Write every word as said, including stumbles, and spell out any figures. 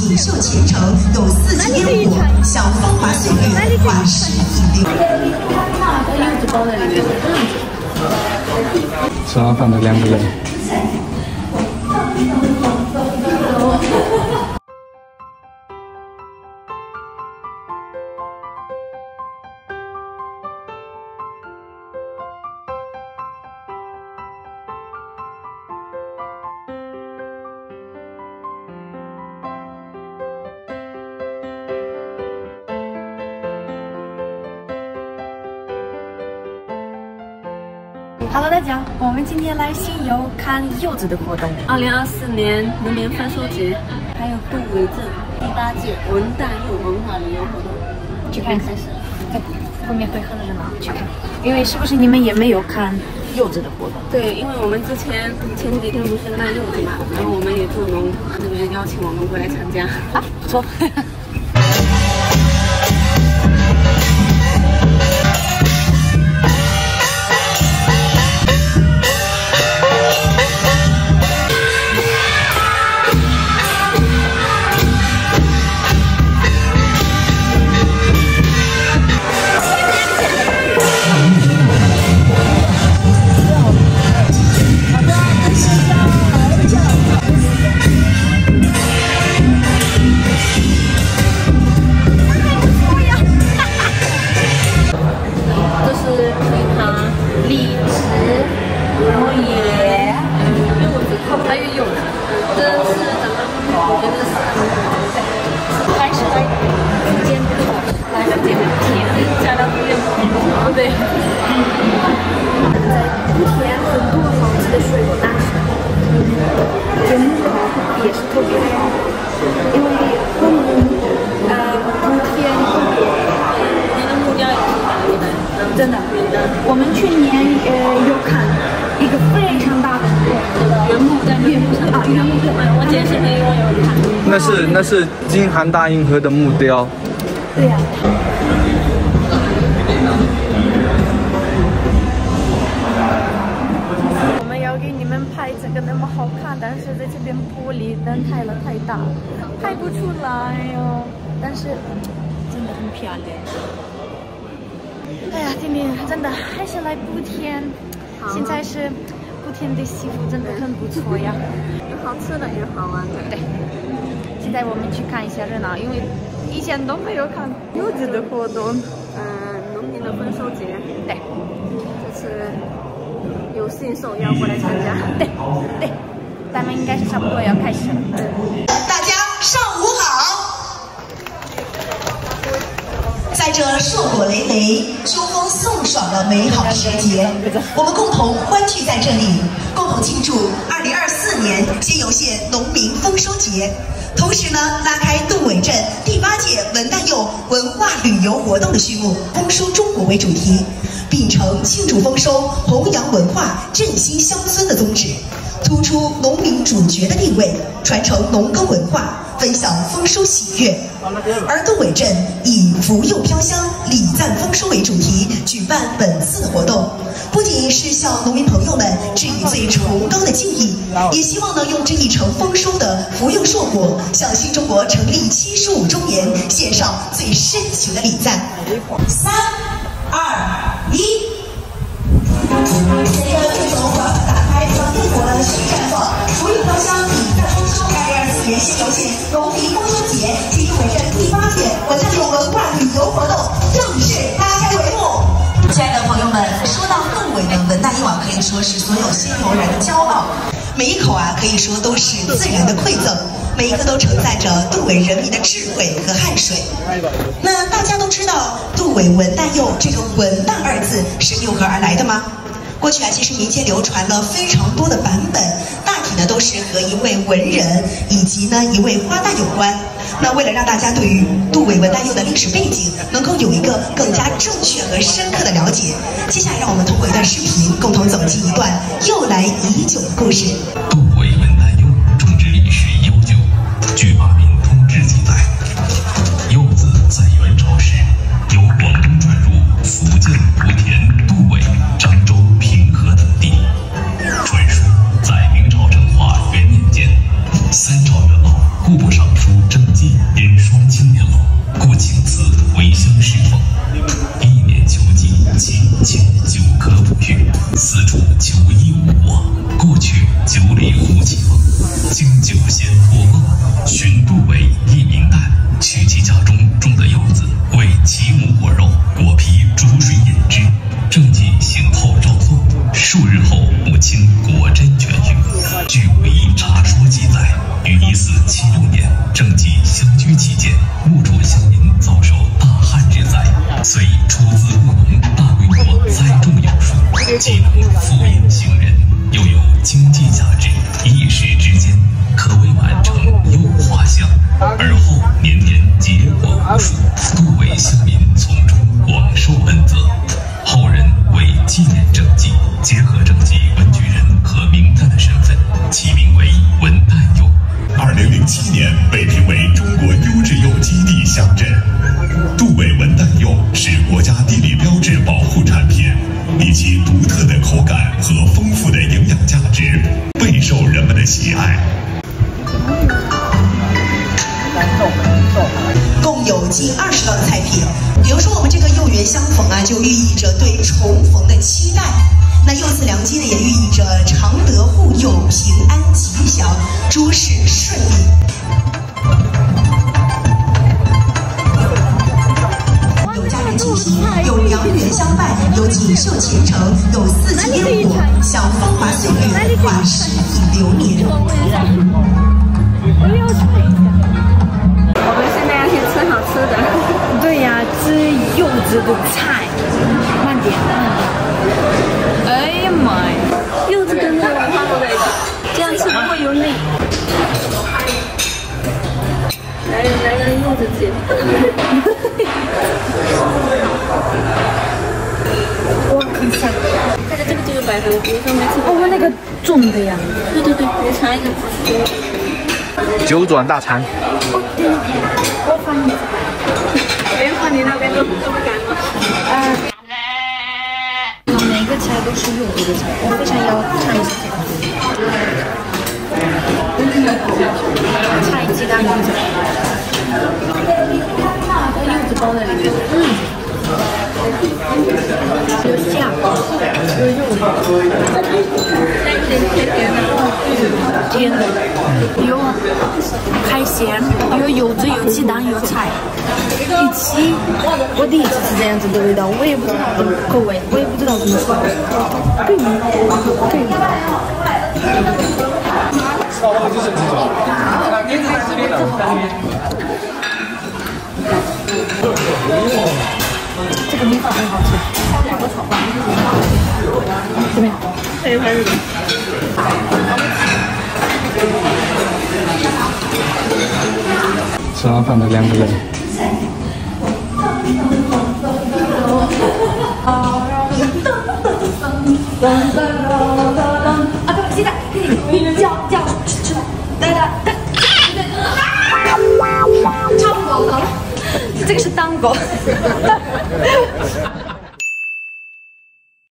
锦绣前程，有四季烟火，向芳华岁月画诗引流。 柚子包在里面。 吃完饭的两个人。 Hello， 大家，我们今天来新游看柚子的活动。 二零二四年农民丰收节，还有杜伟镇第八届文旦柚文化旅游活动， 去看开始了。 对，后面会很热闹，去看。因为是不是你们也没有看柚子的活动？ 对，因为我们之前前几天不是卖柚子嘛，然后我们也助农，那边邀请我们过来参加。 啊，不错。 对，在莆田很多好吃的水果大城，这木头也是特别好，因为我们呃莆田， 你的木雕也是哪里的？ 真的，我们去年呃有看一个非常大的原木在原木上啊，原木对， 我剪视频我有看。 那是那是京杭大运河的木雕。 对呀、啊。 拍这个那么好看，但是在这边玻璃灯开了太大，拍不出来哦。但是真的很漂亮。哎呀，弟弟，真的还是来莆田。现在是莆田的西服真的很不错呀， 有好吃的，有好玩的。 对。现在我们去看一下热闹，因为以前都没有看柚子的活动。 嗯、呃，农民的丰收节。 对。 这次。 有信受邀过来参加， 对对，咱们应该是差不多要开始了。 大家上午好，在这硕果累累、秋风送爽的美好时节，我们共同欢聚在这里，共同庆祝二零二四年仙游县农民丰收节。同时呢，拉开杜伟镇第八届文旦柚文化旅游活动的序幕，丰收中国为主题。 秉承庆祝丰收、弘扬文化、振兴乡村的宗旨，突出农民主角的地位，传承农耕文化，分享丰收喜悦。而杜伟镇以福佑飘香、礼赞丰收为主题，举办本次的活动，不仅是向农民朋友们致以最崇高的敬意，也希望呢用这一程丰收的福佑硕果，向新中国成立七十五周年献上最深情的礼赞。三。 二一，随着这首缓缓打开和焰火的新绽放，福佑飘香，礼赞丰收。二零二四年仙游县农民丰收节暨杜伟镇第八届文旦柚文化旅游活动正式拉开帷幕。亲爱的朋友们，说到杜伟的文旦柚啊，可以说是所有仙游人的骄傲，每一口啊可以说都是自然的馈赠。 每一颗都承载着杜伟人民的智慧和汗水。那大家都知道杜伟文旦柚这个“文旦”二字是由何而来的吗？过去啊，其实民间流传了非常多的版本，大体呢都是和一位文人以及呢一位花旦有关。那为了让大家对于杜伟文旦柚的历史背景能够有一个更加正确和深刻的了解，接下来让我们通过一段视频，共同走进一段柚来已久的故事。 杜伟文旦柚种植历史悠久。 据八民通志记载，柚子在元朝时由广东传入福建莆田、杜伟、漳州、平和等地。传说在明朝成化元年间，三朝元老户部尚书郑经酒先脱帽，寻肚尾一名蛋，取其家中种的柚子，为其母果肉，果皮煮水饮之。正剂醒后照做，数日后母亲果真痊愈。据武夷茶说记载，于一四七六年，正剂相居期间，误主乡民遭受大旱之灾，遂出资务农，大规模栽种柚树，既能辅荫行人，又有经济价值，一时之间可谓完成柚画像。而后年年结果无数，杜尾乡民从中广受恩泽。后人为纪念郑记，结合郑记文举人和名旦的身份，起名为文旦柚。 二零零七年被评为中国优质柚基地乡镇。杜尾文旦柚是国家地理标志保护产品，以其独特的口感和丰富的营养价值，备受人们的喜爱。 共有近二十道的菜品，比如说我们这个柚园相逢啊，就寓意着对重逢的期待。那柚子良机呢，也寓意着常德护佑、平安吉祥、诸事顺利。有家人亲戚，有良缘相伴，有锦绣前程，有四季烟火，享风华岁月，化诗意流年。 我们现在要去吃好吃的。 对呀、啊，吃柚子的菜。慢点，慢点。哎呀妈呀！ 柚子跟那个五花肉在一起，这样吃不会有腻。来来个柚子姐。 哇，很香。 大家这个就有百分之上面吃。 哦，那个重的呀。 对对对，你尝一个。 九转大肠。 我放你。 别放你那边都这么干吗？ 啊。每个菜都是柚子的菜，我非常要尝一下。菜鸡蛋柚子，柚子包在里面。嗯。有虾，有柚子， 带一点甜甜的。 甜的，有海鲜，有柚子，有鸡蛋，有菜，一起。我第一次吃这样子的味道，我也不知道怎么口味，我也不知道怎么说。对吗？对吗？这个米粉很好吃，怎么样？ 哎，还是。 吃完饭的两个人。 啊，对，鸡蛋可以叫叫吃，对的，差不多了，这个是蛋糕。